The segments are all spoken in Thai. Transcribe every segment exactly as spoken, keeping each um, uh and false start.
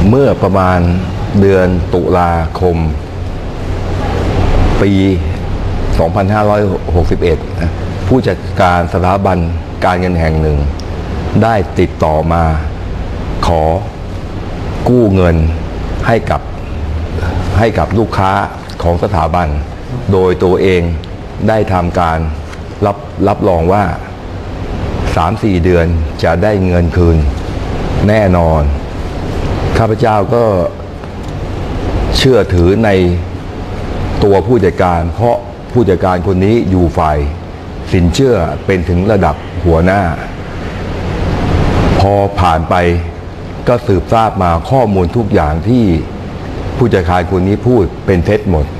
เมื่อประมาณเดือนตุลาคมปี สองพันห้าร้อยหกสิบเอ็ด ผู้จัดการสถาบันการเงินแห่งหนึ่งได้ติดต่อมาขอกู้เงินให้กับให้กับลูกค้าของสถาบันโดยตัวเองได้ทำการรับรับรองว่า สามสี่ เดือนจะได้เงินคืนแน่นอนข้าพเจ้าก็เชื่อถือในตัวผู้จัดการเพราะผู้จัดการคนนี้อยู่ฝ่ายสินเชื่อเป็นถึงระดับหัวหน้าพอผ่านไปก็สืบทราบมาข้อมูลทุกอย่างที่ผู้จัดการคนนี้พูดเป็นเท็จหมด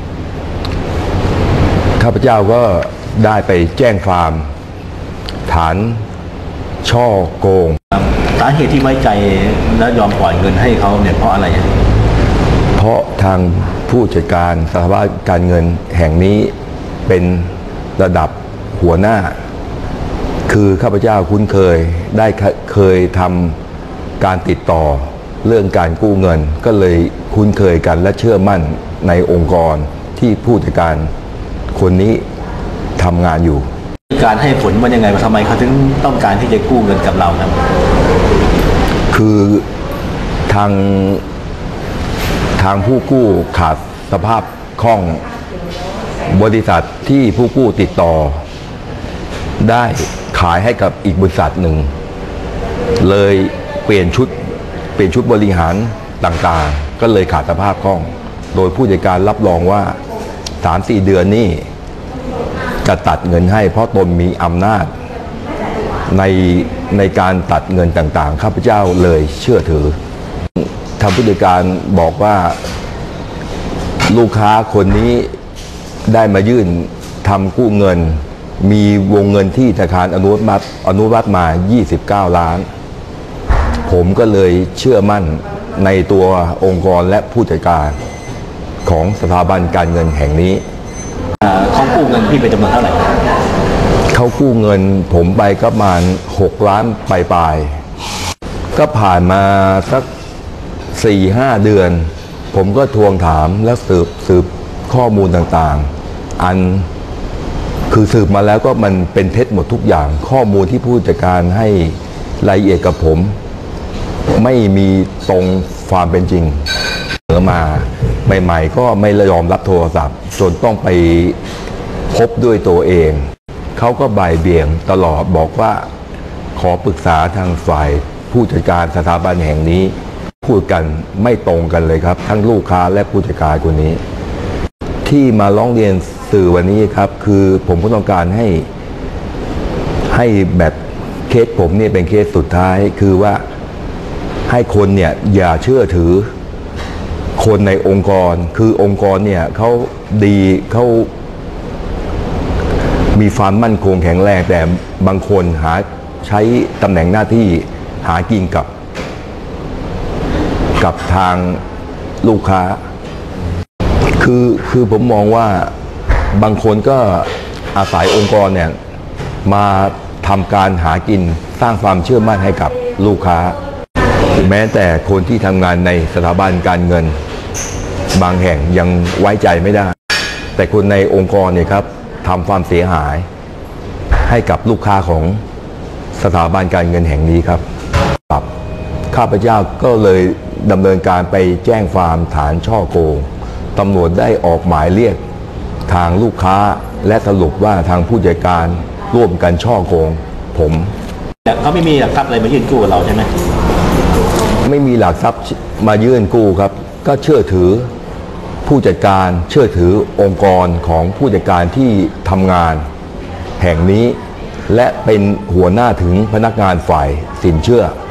ข้าพเจ้าก็ได้ไปแจ้งความฐานช่อโกงสาเหตุที่ไว้ใจและยอมปล่อยเงินให้เขาเนี่ยเพราะอะไรเพราะทางผู้จัดการสถาบันการเงินแห่งนี้เป็นระดับหัวหน้าคือข้าพเจ้าคุ้นเคยได้เคยทำการติดต่อเรื่องการกู้เงินก็เลยคุ้นเคยกันและเชื่อมั่นในองค์กรที่ผู้จัดการคนนี้ทำงานอยู่การให้ผลมันยังไงทำไมเขาถึงต้องการที่จะกู้เงินกับเราครับคือทางทางผู้กู้ขาดสภาพคล่องบริษัทที่ผู้กู้ติดต่อได้ขายให้กับอีกบริษัทหนึ่งเลยเปลี่ยนชุดเปลี่ยนชุดบริหารต่างๆก็เลยขาดสภาพคล่องโดยผู้จัดการรับรองว่า สามสี่ เดือนนี้จะตัดเงินให้เพราะตนมีอำนาจในในการตัดเงินต่างๆข้าพเจ้าเลยเชื่อถือทางผู้จัดการบอกว่าลูกค้าคนนี้ได้มายื่นทำกู้เงินมีวงเงินที่ธนาคารอนุมัติอนุมัติมายี่สิบเก้าล้านผมก็เลยเชื่อมั่นในตัวองค์กรและผู้จัดการของสถาบันการเงินแห่งนี้เขากู้เงินพี่ไปจำนวนเท่าไหร่เขากู้เงินผมไปก็ประมาณหกล้านปลายๆก็ผ่านมาสักสี่ห้าเดือนผมก็ทวงถามและสืบสืบข้อมูลต่างๆอันคือสืบมาแล้วก็มันเป็นเท็จหมดทุกอย่างข้อมูลที่ผู้จัดการให้รายละเอียดกับผมไม่มีตรงความเป็นจริงเสนอมาใหม่ๆก็ไม่ยอมรับโทรศัพท์จนต้องไปพบด้วยตัวเองเขาก็บ่ายเบี่ยงตลอดบอกว่าขอปรึกษาทางฝ่ายผู้จัดการสถาบันแห่งนี้พูดกันไม่ตรงกันเลยครับทั้งลูกค้าและผู้จัดการคนนี้ที่มาร้องเรียนสื่อวันนี้ครับคือผมก็ต้องการให้ให้แบบเคสผมเนี่ยเป็นเคสสุดท้ายคือว่าให้คนเนี่ยอย่าเชื่อถือคนในองค์กรคือองค์กรเนี่ยเขาดีเขามีความมั่นคงแข็งแรงแต่บางคนหาใช้ตำแหน่งหน้าที่หากินกับกับทางลูกค้าคือคือผมมองว่าบางคนก็อาศัยองค์กรเนี่ยมาทำการหากินสร้างความเชื่อมั่นให้กับลูกค้าแม้แต่คนที่ทำงานในสถาบันการเงินบางแห่งยังไว้ใจไม่ได้แต่คนในองค์กรเนี่ยครับทำความเสียหายให้กับลูกค้าของสถาบันการเงินแห่งนี้ครับข้าพเจ้าก็เลยดำเนินการไปแจ้งความฐานช่อโกงตำรวจได้ออกหมายเรียกทางลูกค้าและสรุปว่าทางผู้จัดการร่วมกันช่อโกงผมแต่เขาไม่มีหลักทรัพย์อะไรมายื่นกู้กับเราใช่ไหมไม่มีหลักทรัพย์มายื่นกู้ครับก็เชื่อถือผู้จัดการเชื่อถือองค์กรของผู้จัดการที่ทำงานแห่งนี้และเป็นหัวหน้าถึงพนักงานฝ่ายสินเชื่อ